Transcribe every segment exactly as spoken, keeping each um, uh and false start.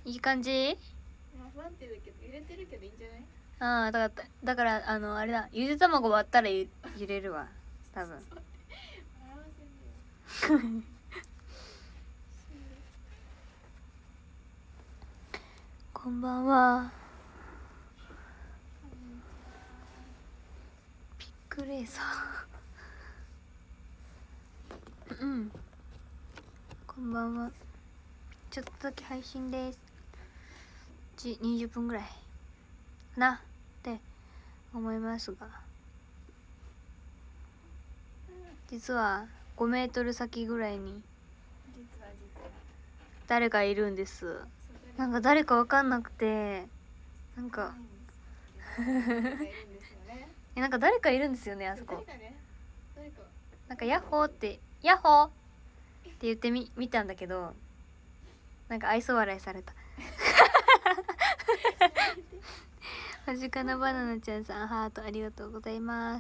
いい感じ。 まあ不安定だけど揺れてるけどいいんじゃない？ ああ、だからだからあのあれだ、ゆで卵割ったらゆ揺れるわ多分。こんばんは。ピックレーサー。うん。こんばんは。ちょっとだけ配信です。にじゅっぷんぐらいかなって思いますが、実はごメートル先ぐらいに誰かいるんです。なんか誰かわかんなくて、なんかなんか誰かいるんですよね、あそこ。なんかヤッホーってヤッホーって言ってみ見たんだけど、なんか愛想笑いされた。マジカナバナナちゃんさんハートありがとうございます。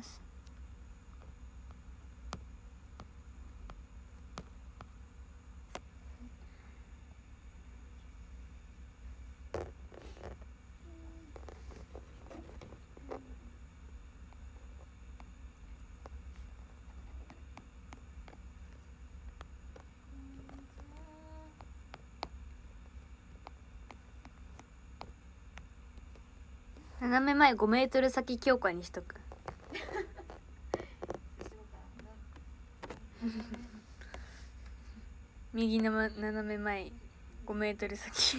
斜め前ごメートル先強化にしとく。右の斜め前ごメートル先。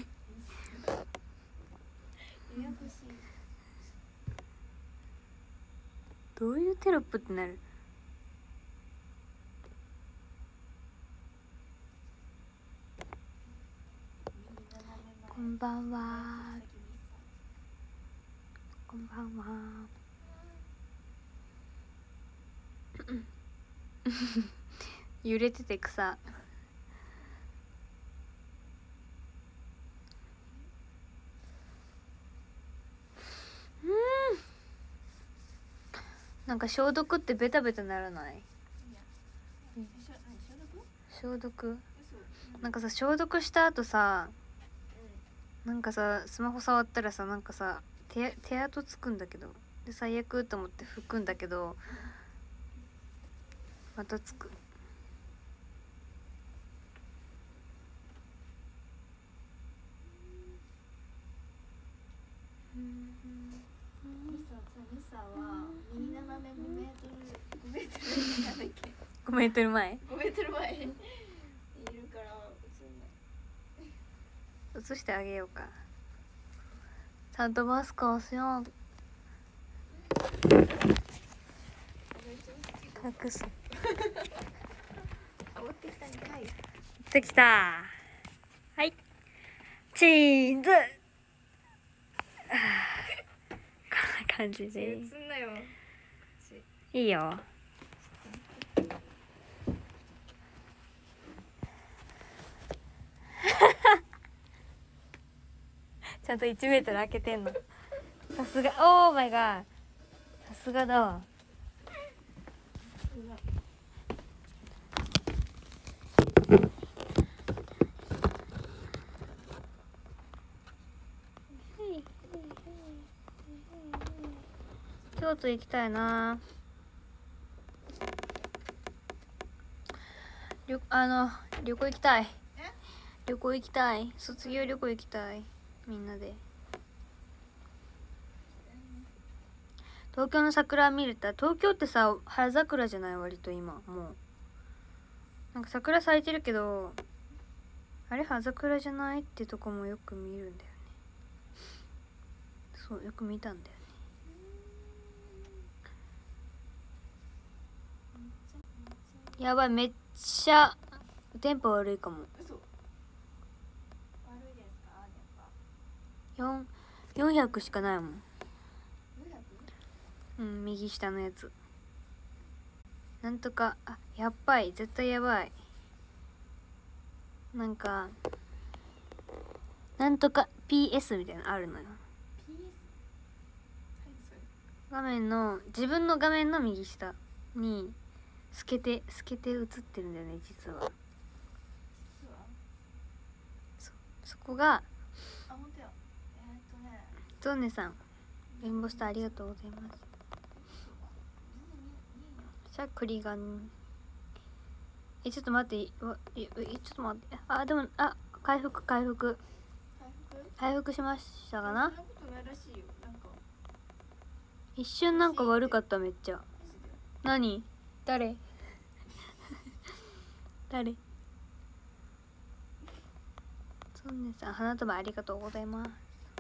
どういうテロップってなる。こんばんは。こんばんは。揺れてて草。うん。なんか消毒ってベタベタならない？消毒？なんかさ、消毒した後さ、なんかさスマホ触ったらさ、なんかさ手手跡つくんだけど、で最悪と思って拭くんだけど、またつく。ごメートル前ごメートル前いるから映してあげようか。ちゃんとマスクをしよう。隠す。 持ってきたんかい。 持ってきた。はい。チーズ。こんな感じで。 映んなよ。 いいよ。ちゃんといちメートル開けてんの。さすが。オーマイガー。さすがだわ。京都行きたいな。旅あの旅行行きたい。旅行行きたい。卒業旅行行きたい。みんなで。東京の桜見れた。東京ってさ、葉桜じゃない？割と今もうなんか桜咲いてるけど、あれ葉桜じゃないってとこもよく見るんだよね。そう、よく見たんだよね。やばい、めっちゃテンポ悪いかも。4 よんひゃくしかないもん。うん、右下のやつ。なんとか、あ、やっばい、絶対やばい。なんかなんとか ピーエス みたいなのあるのよ。画面の自分の画面の右下に透けて透けて映ってるんだよね、実は。そ, そこがゾンネさんエンボスターありがとうございます。しゃくりがんえちょっと待ってわええちょっと待ってあでもあ回復回復回復しましたかな。 そんなことないらしいよ。なんか一瞬なんか悪かっためっちゃ。何誰誰そんねさん花束ありがとうございます。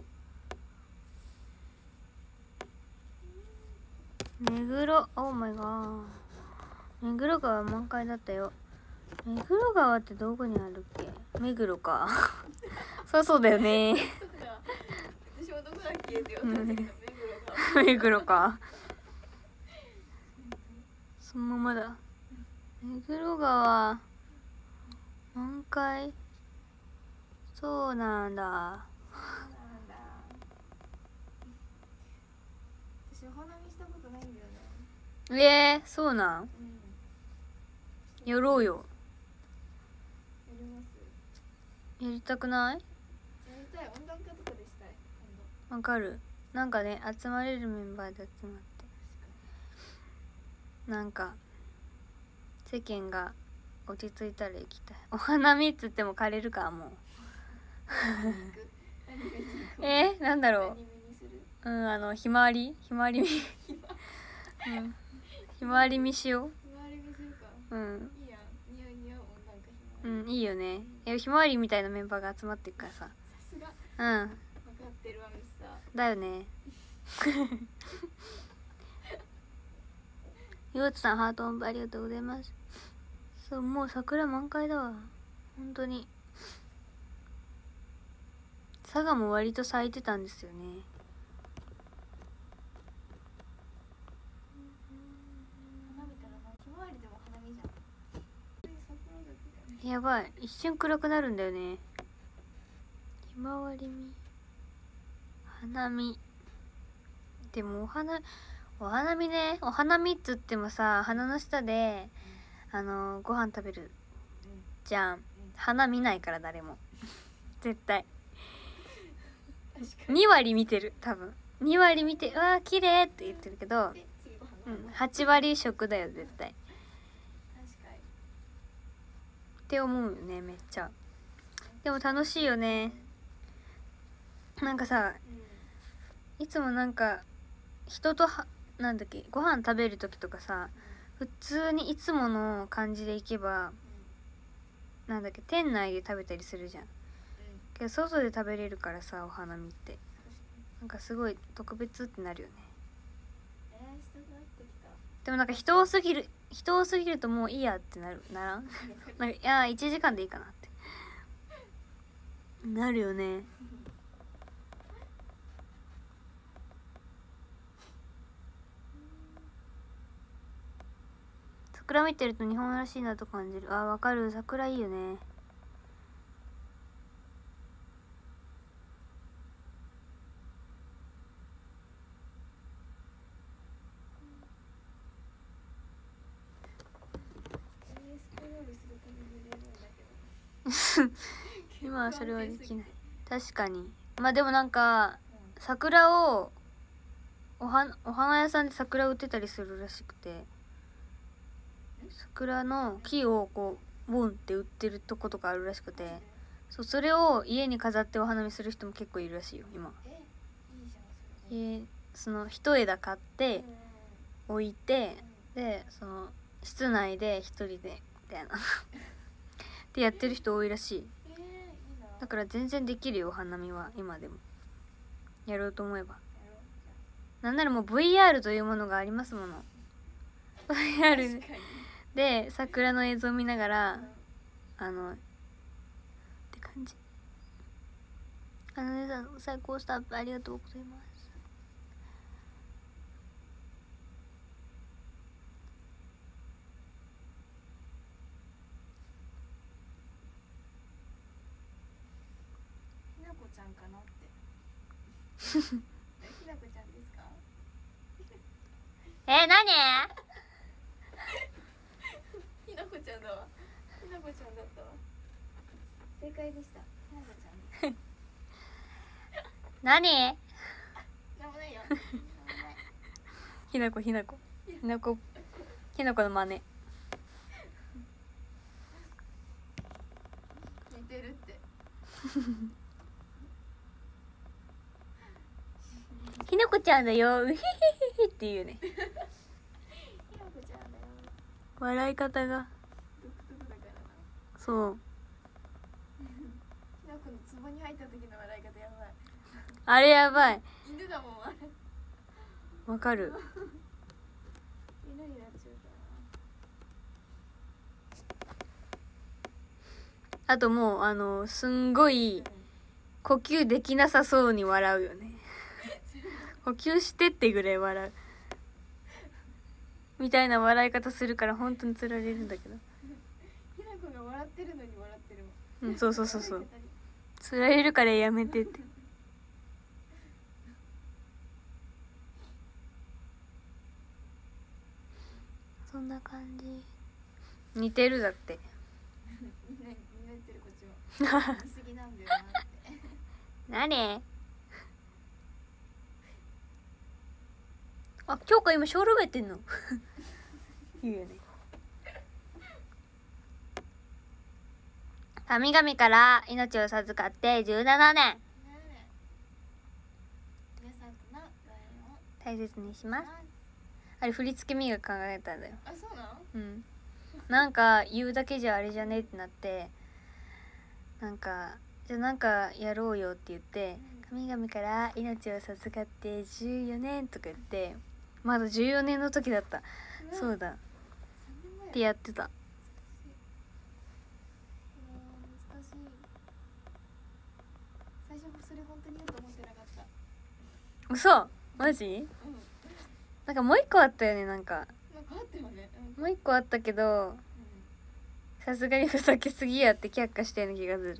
目黒オーマイガー目黒川満開だったよ。目黒川ってどこにあるっけ。目黒かそうそうだよねそうだ。私もどこだっけって言われたけど、 目黒かそのままだ。目黒川満開そうなんだ。 なんだ。私お花見したことないんだよね。 えー、そうなん。 うん。 やろうよ。 やります。 やりたくない。 やりたい。温暖化とかでしたい。 わかる。なんかね集まれるメンバーで集まってなんか世間が落ち着いたら行きたい。お花見っつっても枯れるかもうえー、なんだろう。うんあのひまわりひまわりみうんひまわり見しよう。 ひまわり見せるか。 うんいいやん。似合う似合う温暖化ひまわり。 うんいいよね。えひまわりみたいなメンバーが集まってるからさ。 さすが。 うん分かってるわミスター。 だよねようつさんハートオンブありがとうございます。そうもう桜満開だわ本当に。佐賀も割と咲いてたんですよね。 花見たらなひまわりでも花見じゃん。桜だけだよね。 やばい一瞬暗くなるんだよね。ひまわり見花見でもお花お花見ねお花見っつってもさ花の下であのご飯食べるじゃん。花見ないから誰も絶対に割見てる多分に割見てうわー綺麗って言ってるけど、 で次ご飯う飲む。 ん、はち割食だよ絶対っ確かに。 て思うよねめっちゃ。でも楽しいよね。なんかさうん。 いつもなんか人とはなんだっけご飯食べる時とかさ普通にいつもの感じで行けばなんだっけ店内で食べたりするじゃん。けど外で食べれるからさお花見ってなんかすごい特別ってなるよね。 えー、人と会ってきた。 でもなんか人多すぎる人多すぎるともういいやってなるならんなんかいやいちじかんでいいかなってなるよね。桜見てると日本らしいなと感じる。あーわかる桜いいよね。 えー、スクロールするために入れるんだけど。 今はそれはできない確かに。まあでもなんか桜をおはお花屋さんで桜売ってたりするらしくて桜の木をこうボンって売ってるとことかあるらしくてそうそれを家に飾ってお花見する人も結構いるらしいよ今。 え、いいじゃんそれで。 えその一枝買ってうん置いてでその室内で一人でみたいなってやってる人多いらしい。 えー、いいな。 だから全然できるよお花見は今でもやろうと思えば。 やろうなんならもう ブイアール というものがありますもの ブイアール確かに。 で桜の映像を見ながらうんあのって感じ。あのねさん最高スタップありがとうございます。 ひなこちゃんかなってえひなこちゃんですか。 え何ひなこちゃんだわ。ひなこちゃんだったわ。正解でした。ひなこちゃんです。 何ひなこひなこひなこひなこの真似。 似てるってひなこちゃんだようひひひひっていうね。 ひなこちゃんだよ。 笑い方が独特だからな。 そうひなこの壺に入った時の笑い方やばい。 あれやばい。 犬だもんあれ。 わかる。 犬になっちゃうかあともうあのすんごい呼吸できなさそうに笑うよね。呼吸してってぐらい笑うみたいな笑い方するから本当につられるんだけど。 な。ひなこが笑ってるのに笑ってるもん。 うん、そうそうそうそう。つられるからやめてって。そんな感じ。似てるだって。 みんなみんな言ってるこっちも。似すぎなんだよなって。 何？あ、今日か今ショールームやってんの言うよね。神々から命を授かってじゅうななねん。 皆さんとのご縁を大切にします。あれ振り付けみが考えたんだよ。 あ、そうなの？ うん。なんか言うだけじゃあれじゃねってなって、なんかじゃあなんかやろうよって言って、神々から命を授かってじゅうよねんとか言って、まだじゅうよねんの時だった。そうだ。ってやってた。 難しい。最初それ本当に言うと思ってなかった。 嘘？マジ？ うん。 なんかもう一個あったよね、なんか。 なんかあったよね。うん。 もう一個あったけど、さすがにふざけすぎやって却下したような気がする。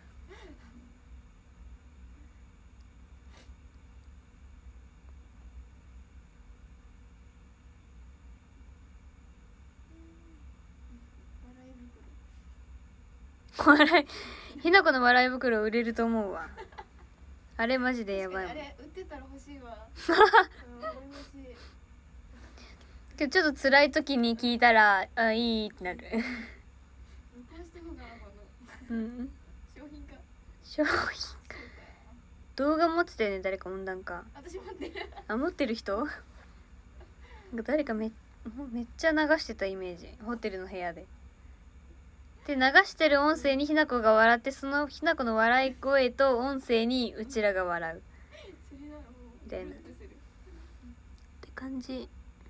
笑い、ひなこの笑い袋売れると思うわ。あれマジでやばいもん。 あれ売ってたら欲しいわ。うん、欲しい。 けどちょっと辛い時に聞いたら、あ、いいってなる。 録音してもかな、この。 うん。 商品化。 商品化。動画持ってたよね、誰か温暖化。 私持ってる。 あ、持ってる人？なんか誰かめ、めっちゃ流してたイメージ。ホテルの部屋で。で流してる音声にひなこが笑って、そのひなこの笑い声と音声にうちらが笑うみたいなって感じ。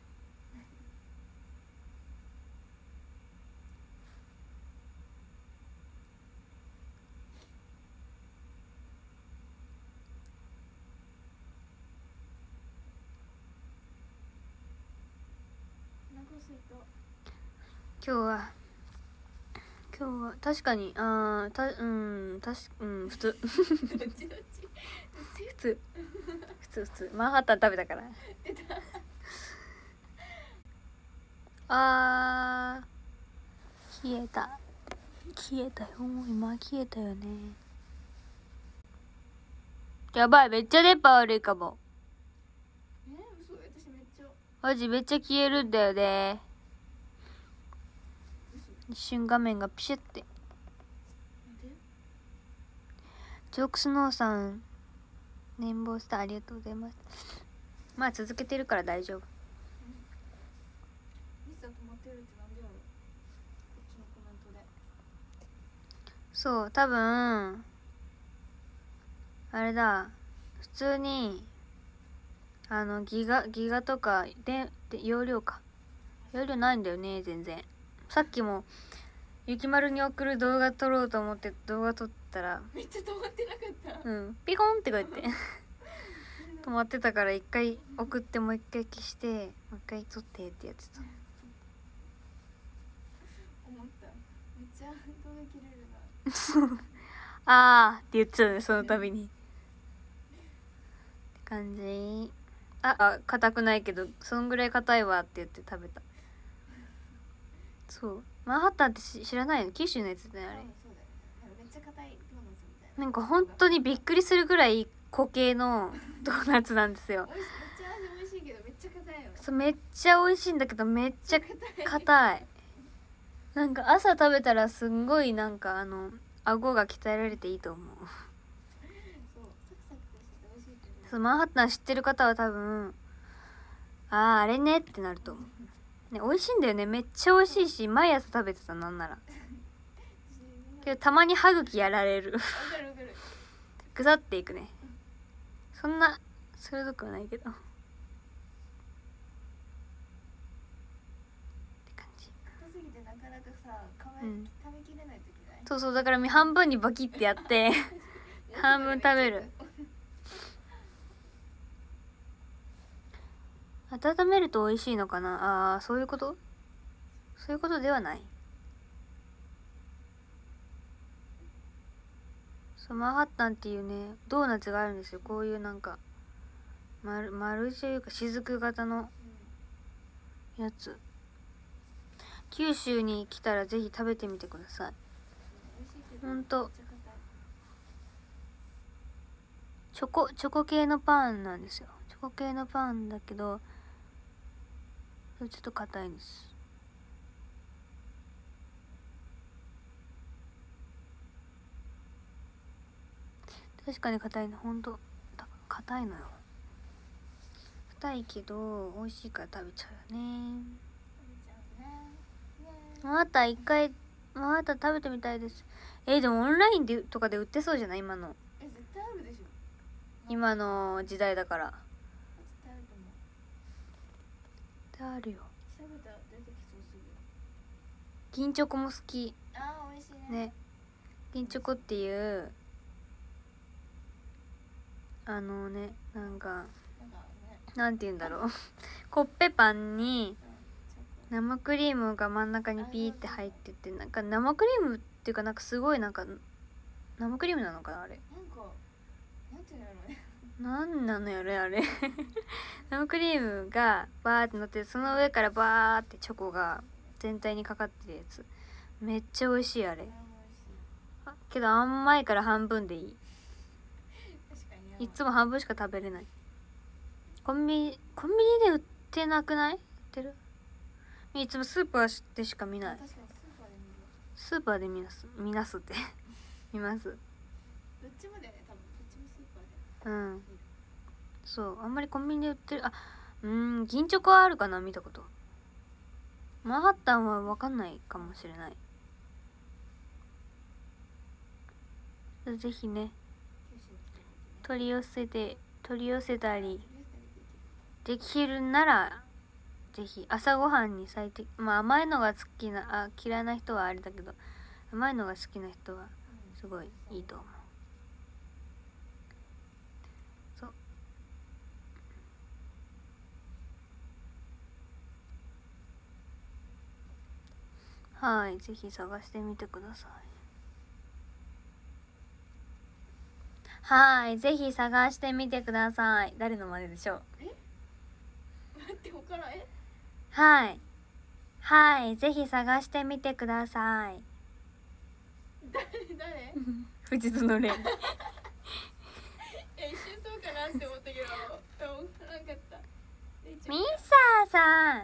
今日は今日は確かにあーたうんたしうん普通普通普通普通マンハッタン食べたからあー消えた消えたよ、今消えたよね。やばい、めっちゃ電波悪いかも。 えー、嘘、私めっちゃマジめっちゃ消えるんだよね。一瞬画面がピシュって。ジョークスノーさん年俸した、ありがとうございます。まあ続けてるから大丈夫。 ミスが止まってるってなんでやろ、こっちのコメントで。 そう、多分あれだ、普通にあのギガギガとかでで容量か容量ないんだよね全然。さっきもゆきまるに送る動画撮ろうと思って動画撮ったらめっちゃ止まってなかった。 うんピコンってこうやって止まってたから、一回送ってもう一回消してもう一回撮ってってやってた。 思った、めっちゃ動画切れるなあーって言っちゃうね、その度にって感じ。ああ硬くないけどそんぐらい硬いわって言って食べた。そう、マンハッタンって知らないの？九州のやつだねあれ。 そうだよね、なんかめっちゃ硬いドーナツみたいな。 なんか本当にびっくりするぐらい固形のドーナツなんですよ。 そうめっちゃ美味しいんだけどめっちゃ硬い。なんか朝食べたらすんごいなんかあの顎が鍛えられていいと思う。 そうサクサクとしてて美味しいけど。 そうマンハッタン知ってる方は多分あああれねってなると思う。ね、美味しいんだよね。めっちゃ美味しいし毎朝食べてた。なんならけどたまに歯茎やられるわかるわかる。 ぐさっていくね。そんな鋭くはないけどって感じ。 硬すぎてなかなかさ、かめ、 うん食べきれない時ない。 そうそう、だから半分にバキってやって半分食べる。温めると美味しいのかな。あー、そういうこと？そういうことではない。そう、マンハッタンっていうねドーナツがあるんですよ。こういうなんか丸丸というか雫型のやつ。九州に来たらぜひ食べてみてください。 美味しいけど。 ほんとめっちゃ硬い。 チョコチョコ系のパンなんですよ。チョコ系のパンだけどちょっと硬いんです。確かに硬いの。ほんと硬いのよ。硬いけど美味しいから食べちゃうよね。 食べちゃうね。ねまた一回また食べてみたいです。えー、でもオンラインでとかで売ってそうじゃない？今のえ、絶対あるでしょ。 今の時代だから。 絶対あると思う。 あるよ。 調べたら出てきそうすぐ。 銀チョコも好きあー、美味しいね。 ね。銀チョコっていうあのね、なんかなんかね。 なんて言うんだろうコッペパンにうん、チョコ。 生クリームが真ん中にピーって入ってて、なんか生クリームっていうかなんかすごいなんか生クリームなのかなあれ。 なんか、なんていうのやろね。 なんなのよねあれ生クリームがバーって乗って、その上からバーってチョコが全体にかかってるやつ。めっちゃ美味しいあれ。 あれも美味しい。 あけど甘いから半分でいい。 確かに。 いつも半分しか食べれない。コンビニコンビニで売ってなくない？売ってる？いつもスーパーでしか見ない。 確かにスーパーで見る。 スーパーで見なす見なすって見ます。 どっちもだよね、多分。どっちもスーパーで。 うん。そうあんまりコンビニで売ってる。あ、うーん銀チョコはあるかな、見たこと。マンハッタンは分かんないかもしれない。ぜひね九州に来てみてね。 取り寄せて取り寄せたり取り寄せたりできる。 できるならぜひ朝ごはんに最適。まあ甘いのが好きなあ嫌いな人はあれだけど、甘いのが好きな人はうんすごいいいと思う。そうはい、ぜひ探してみてください。はい、ぜひ探してみてください。誰の真似でしょう？ 待って、わからん。え、 はいはいぜひ探してみてください。 誰誰藤津のれんいや、一瞬そうかなって思ったけど、分からんかった。 ミサさん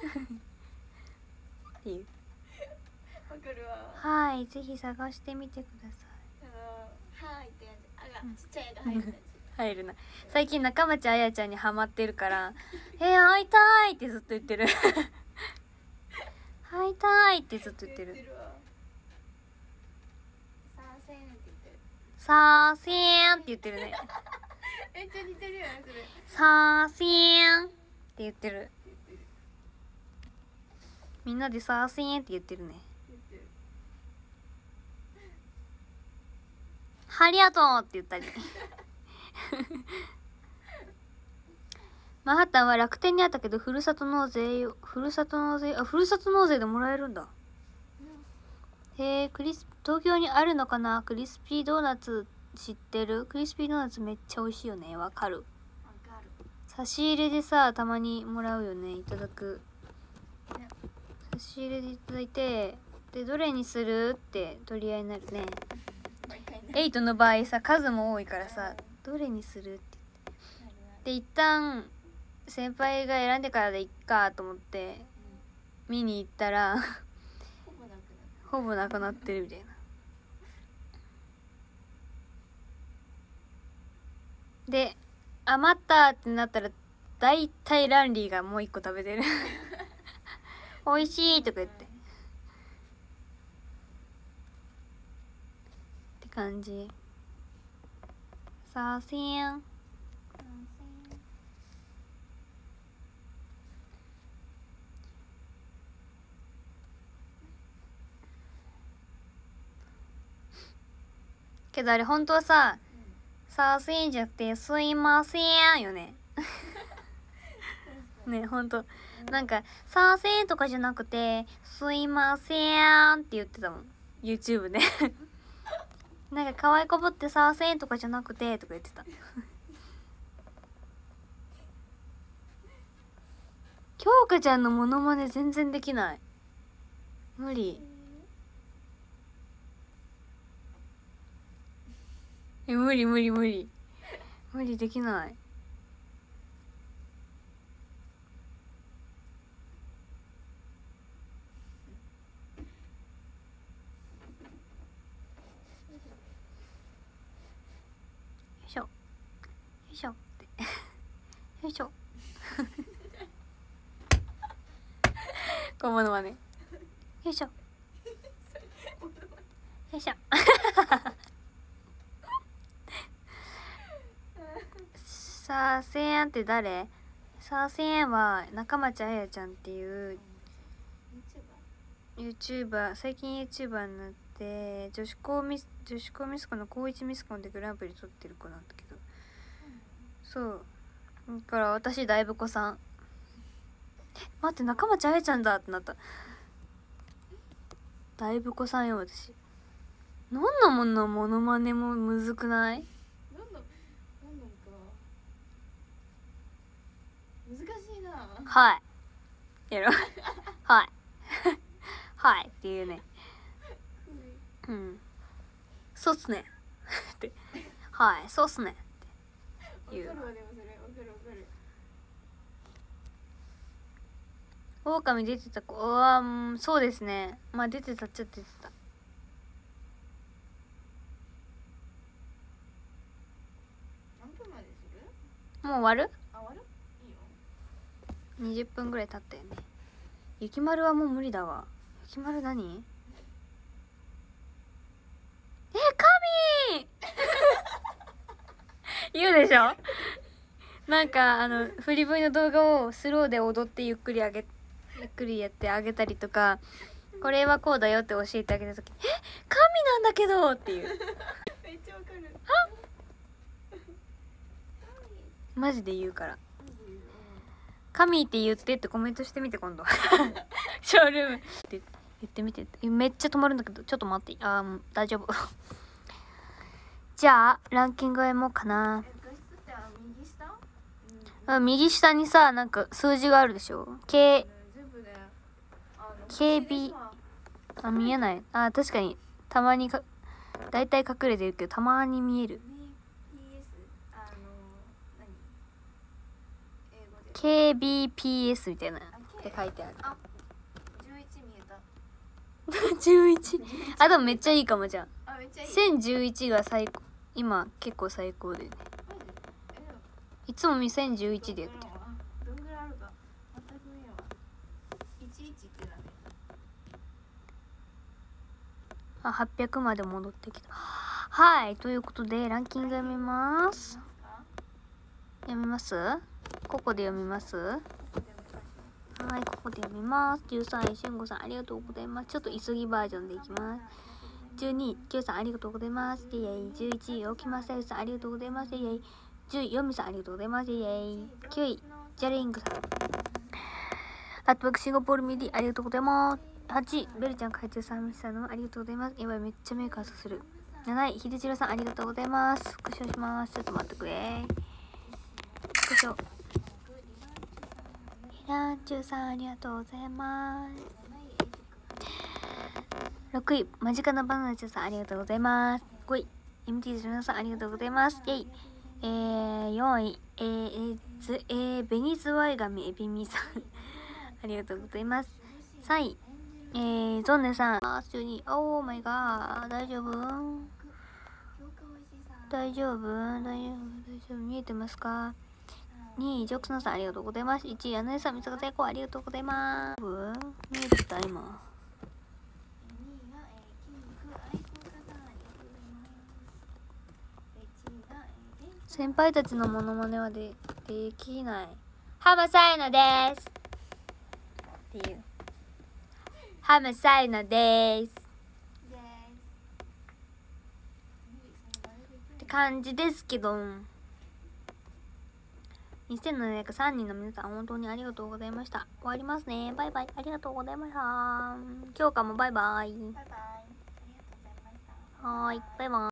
っていう。 わかるわ。 はいぜひ探してみてください。 あの、はーいってやつ。あが、ちっちゃいが入るやつ。 入るな。最近中町あやちゃんにハマってるから「えー、会いたい!」ってずっと言ってる会いたいってずっと言ってる。 言ってるわ。さあせんって言ってる。 さーせーんって言ってるね。 めっちゃ似てるよね、それ。 さーせーんって言ってる。 言ってる。 みんなでさーせーんって言ってるね。 言ってる。 ハリアトーって言ったりマンハッタンは楽天にあったけど、ふるさと納税よふるさと納税あふるさと納税でもらえるんだ。へえ、クリス東京にあるのかな。クリスピードーナツ知ってる？クリスピードーナツめっちゃ美味しいよね。わかる。 わかる。 差し入れでさたまにもらうよね。いただく、 ね。 差し入れでいただいて、でどれにするって取り合いになるね。 毎回ね。 エイトの場合さ数も多いからさ、どれにするってなるなる。 で一旦先輩が選んでからでいっかと思って見に行ったらほぼなくなった。 ほぼなくなってるみたいな。で余ったってなったらだいたいランリーがもう一個食べてる美味しいとか言ってって感じ。さあせんけどあれ本当はささあせんじゃなくてすいませんよねね、ほんとなんかさあせんとかじゃなくてすいませんって言ってたもん YouTube でなんか可愛いこぶってさあせんとかじゃなくてとか言ってた京香ちゃんのモノマネ全然できない。無理。え、無理無理無理無理できない。よいしょよいしょってよいしょこうモノマネよいしょよいしょさあせんって誰？さあせんは中町あやちゃんっていう YouTuber、最近 YouTuber になって女子高ミス女子高ミスコンの高一ミスコンでグランプリ取ってる子なんだけど、そうだから私だいぶ子さん、待って中町あやちゃんだってなった。だいぶ子さんよ私。なんのものモノマネもむずくない？ なんのなんのか難しいな。 はいやろはいはいっていうね。うん、そうっすねってはいそうっすねっていう。 わかるわ、でもそれわかるわかる。 狼出てた子は、うん、そうですね。まあ出てたっちゃ出てた。 何分までする？ もう終わる？ あ、終わる？いいよ。 にじゅっぷんぐらい経ったよね。ゆきまるはもう無理だわ。ゆきまる何？え、神言うでしょなんかあの振り V の動画をスローで踊ってゆっくり上げゆっくりやってあげたりとか、これはこうだよって教えてあげた時、え、神なんだけどっていうめっちゃわかる。 マジで言うから、神って言ってってコメントしてみて今度ショールームって言ってみて。めっちゃ止まるんだけどちょっと待って。あー大丈夫じゃあランキングへもかな。 画質ってあ右下？ あ、右下にさなんか数字があるでしょ。 K 全部ね。あのケービー あ、見えない。あ、確かにたまにかだいたい隠れてるけどたまに見える。 ビーピーエス あの何英語でケービーピーエス みたいなって書いてある。 あ、じゅういち見えた。 じゅういちあ、でもめっちゃいいかも。じゃああ、めっちゃいい。 せんじゅういちが最高。今結構最高で、ね、いつもせんじゅういちでやってる。 どんぐらいあるか全く見えんわ。いちいちってだね。 あ、はっぴゃくまで戻ってきた。はい、ということでランキング読みます。読みます？ここで読みます？はい、ここで読みます。じゅうさんい、しゅんごさんありがとうございます。ちょっと急ぎバージョンでいきます。じゅうにい、きゅうさんありがとうございます。イェイ。じゅういちい、大木まさゆさんありがとうございます。イェイ。じゅうい、よみさんありがとうございます。イェイ。きゅうい、ジャリングさん。アットバックシンガポールミディありがとうございます。はちい、ベルちゃん海中さんみさんのありがとうございます。やばい、めっちゃメーカーさする。なない、ひでじろさんありがとうございます。復唱します。ちょっと待ってくれ。復唱。ひらんちゅうさんありがとうございます。ろくい、間近なバナナちゅうさんありがとうございます。ごい、エムティーゼロなな さんありがとうございます。イェイ。 えー、よんい、えー、えず、えー、ベニズワイガミエビミさんありがとうございます。さんい、えー、ゾンネさん、じゅうに、オーマイガー、大丈夫大丈夫大丈夫大丈夫見えてますか？にい、ジョークスノさんありがとうございます。いちい、アナエさん、みつが成功ありがとうございます。見えてた今。先輩たちのモノマネはでできない。ハムサイナですっていう。ハムサイナですって感じですけど、にせんななひゃくさんにんの皆さん本当にありがとうございました。終わりますね。バイバイ。ありがとうございました。今日かもバイバイ。 バイバイ。ありがとうございました。 はーい、バイバイ。